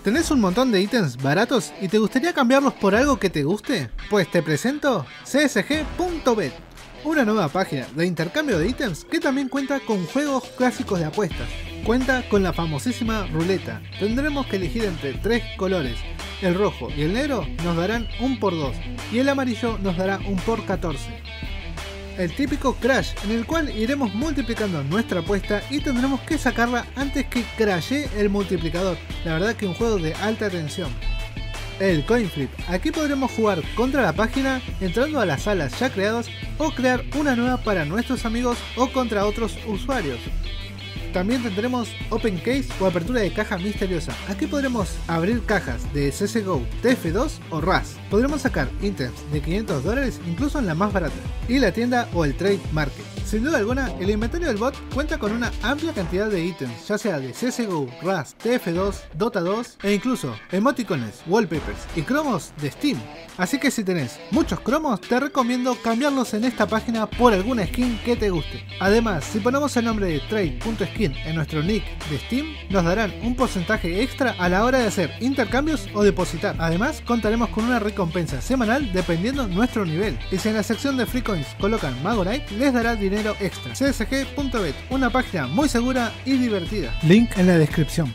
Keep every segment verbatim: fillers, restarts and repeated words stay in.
¿Tenés un montón de ítems baratos y te gustaría cambiarlos por algo que te guste? Pues te presento C S G punto bet, una nueva página de intercambio de ítems que también cuenta con juegos clásicos de apuestas. Cuenta con la famosísima ruleta. Tendremos que elegir entre tres colores. El rojo y el negro nos darán un por dos y el amarillo nos dará un por catorce. El típico crash, en el cual iremos multiplicando nuestra apuesta y tendremos que sacarla antes que crashee el multiplicador. La verdad que un juego de alta tensión. El coin flip, aquí podremos jugar contra la página entrando a las salas ya creadas o crear una nueva para nuestros amigos o contra otros usuarios. También tendremos Open Case o apertura de caja misteriosa. Aquí podremos abrir cajas de C S G O, T F dos o R A S. Podremos sacar ítems de quinientos dólares incluso en la más barata. Y la tienda o el Trade Market. Sin duda alguna, el inventario del bot cuenta con una amplia cantidad de ítems, ya sea de C S G O, R A S, T F dos, Dota dos e incluso emoticones, wallpapers y cromos de Steam. Así que si tenés muchos cromos, te recomiendo cambiarlos en esta página por alguna skin que te guste. Además, si ponemos el nombre de trade punto skin en nuestro nick de Steam, nos darán un porcentaje extra a la hora de hacer intercambios o depositar. Además, contaremos con una recompensa semanal dependiendo nuestro nivel. Y si en la sección de Free Coins colocan Mago Knight, les dará dinero extra. C S G punto bet, una página muy segura y divertida. Link en la descripción.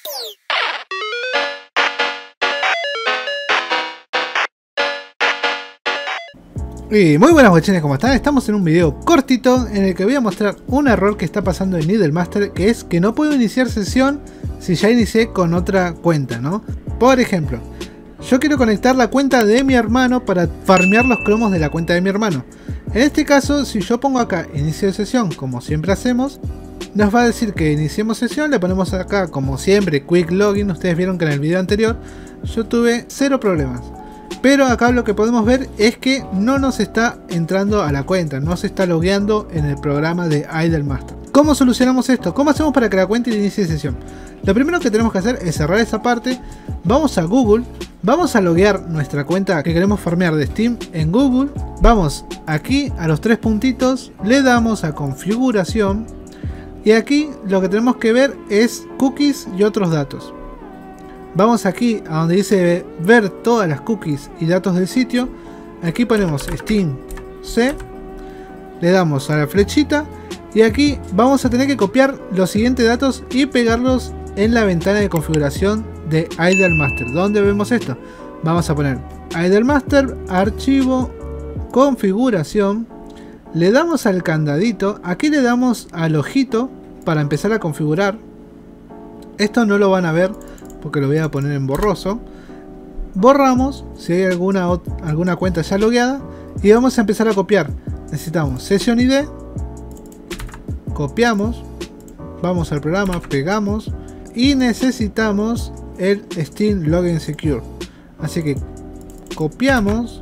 Y muy buenas guachines, ¿cómo están? Estamos en un video cortito en el que voy a mostrar un error que está pasando en Idlemaster, que es que no puedo iniciar sesión si ya inicié con otra cuenta, ¿no? Por ejemplo, yo quiero conectar la cuenta de mi hermano para farmear los cromos de la cuenta de mi hermano. En este caso, si yo pongo acá inicio de sesión, como siempre hacemos, nos va a decir que iniciemos sesión, le ponemos acá como siempre Quick Login. Ustedes vieron que en el video anterior yo tuve cero problemas. Pero acá lo que podemos ver es que no nos está entrando a la cuenta, no se está logueando en el programa de Idlemaster. ¿Cómo solucionamos esto? ¿Cómo hacemos para que la cuenta inicie sesión? Lo primero que tenemos que hacer es cerrar esa parte, vamos a Google, vamos a loguear nuestra cuenta que queremos farmear de Steam en Google, vamos aquí a los tres puntitos, le damos a configuración y aquí lo que tenemos que ver es cookies y otros datos. Vamos aquí a donde dice ver todas las cookies y datos del sitio. Aquí ponemos Steam C. Le damos a la flechita. Y aquí vamos a tener que copiar los siguientes datos y pegarlos en la ventana de configuración de Idlemaster. ¿Dónde vemos esto? Vamos a poner Idlemaster, archivo, configuración. Le damos al candadito. Aquí le damos al ojito para empezar a configurar. Esto no lo van a ver porque lo voy a poner en borroso. Borramos si hay alguna, alguna cuenta ya logueada y vamos a empezar a copiar. Necesitamos sesión I D, copiamos, vamos al programa, pegamos y necesitamos el Steam Login Secure. Así que copiamos,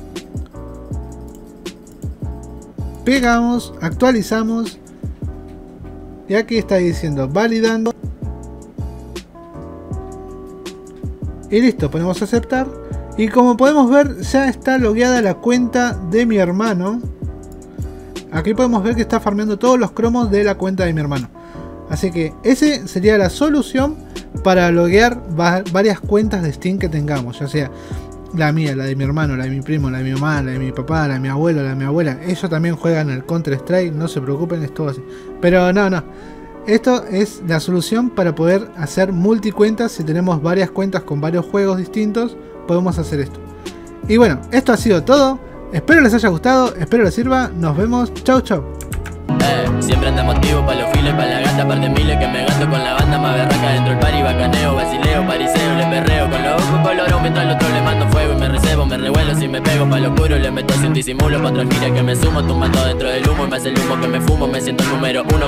pegamos, actualizamos y aquí está diciendo validando. Y listo, ponemos aceptar. Y como podemos ver, ya está logueada la cuenta de mi hermano. Aquí podemos ver que está farmeando todos los cromos de la cuenta de mi hermano. Así que esa sería la solución para loguear varias cuentas de Steam que tengamos. Ya sea la mía, la de mi hermano, la de mi primo, la de mi mamá, la de mi papá, la de mi abuelo, la de mi abuela. Ellos también juegan el Counter Strike, no se preocupen, es todo así. Pero no, no. Esto es la solución para poder hacer multicuentas. Si tenemos varias cuentas con varios juegos distintos, podemos hacer esto. Y bueno, esto ha sido todo. Espero les haya gustado, espero les sirva. Nos vemos, chau chau. Eh, siempre anda motivo pa' los files, pa' la gata, par de miles que me gasto con la banda más berraca dentro del party, bacaneo, vacileo, pariseo, le perreo con los ojos colorados mientras al otro le mando fuego y me recebo, me revuelo si me pego pa' lo oscuro, le meto sin disimulo pa' otra gira que me sumo, tumbando dentro del humo y me hace el humo que me fumo, me siento el número uno.